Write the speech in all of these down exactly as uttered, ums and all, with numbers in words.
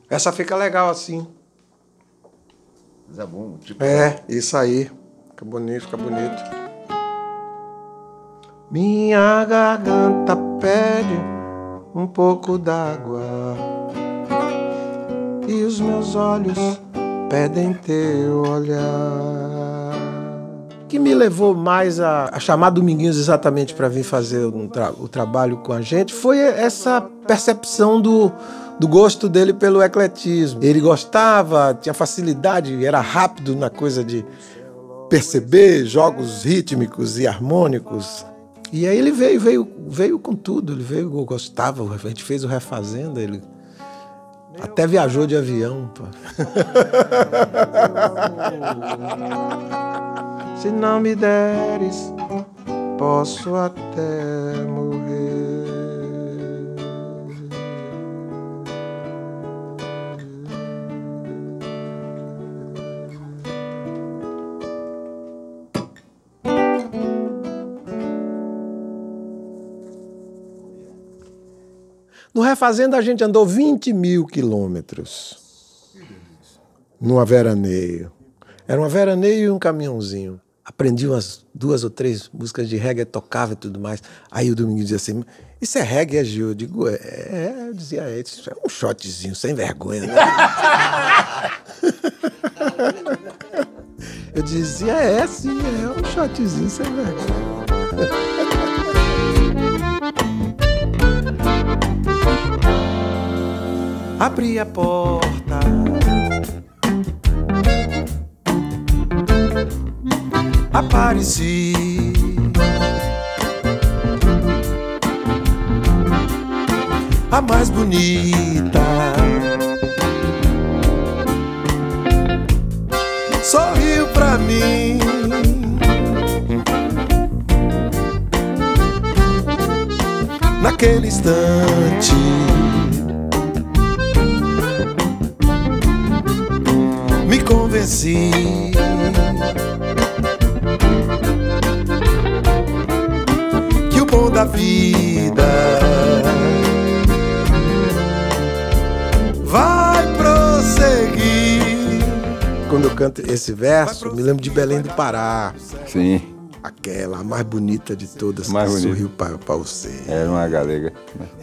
Essa fica legal assim. Zabum, tipo... É, isso aí. Fica bonito, fica bonito. Minha garganta pede um pouco d'água e os meus olhos pedem teu olhar. O que me levou mais a, a chamar Dominguinhos exatamente para vir fazer um tra o trabalho com a gente foi essa percepção do, do gosto dele pelo ecletismo. Ele gostava, tinha facilidade, era rápido na coisa de perceber jogos rítmicos e harmônicos. E aí ele veio, veio, veio com tudo, ele veio, gostava, a gente fez o Refazenda, ele até viajou de avião. Pô. Se não me deres, posso até morrer. No Refazenda a gente andou vinte mil quilômetros numa veraneio. Era uma veraneio e um caminhãozinho. Aprendi umas duas ou três músicas de reggae, tocava e tudo mais. Aí o Dominguinhos dizia assim, isso é reggae, é Gil? Eu digo, é, é. Eu dizia, é, isso é um shotzinho, sem vergonha, né? Eu dizia, é, sim, é um shotzinho, sem vergonha. Abri a porta, apareci, a mais bonita, sorriu pra mim, naquele instante. Me convenci que o bom da vida vai prosseguir. Quando eu canto esse verso, me lembro de Belém do Pará. Sim. Aquela, a mais bonita de todas, mais que bonita. Sorriu para, para você. Era uma galega.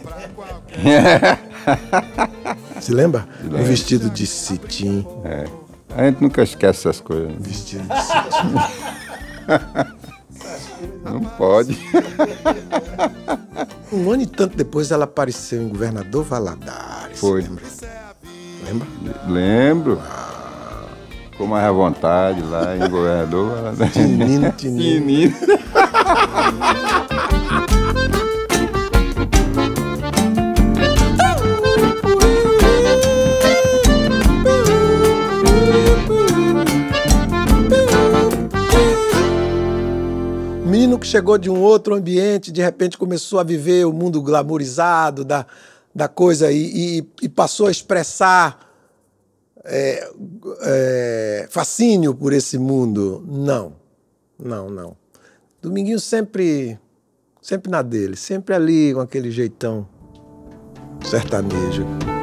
Se lembra? Um vestido de cetim. É. A gente nunca esquece essas coisas. Um vestido de cetim. Não pode. Um ano e tanto depois ela apareceu em Governador Valadares. Foi. Lembra? Lembra? Lembro. Ficou mais à vontade lá em Governador Valadares. Tinino, tinino. Tinino. Menino que chegou de um outro ambiente, de repente começou a viver o mundo glamourizado da, da coisa e, e, e passou a expressar é, é, fascínio por esse mundo. Não, não, não. Dominguinho sempre, sempre na dele, sempre ali com aquele jeitão sertanejo.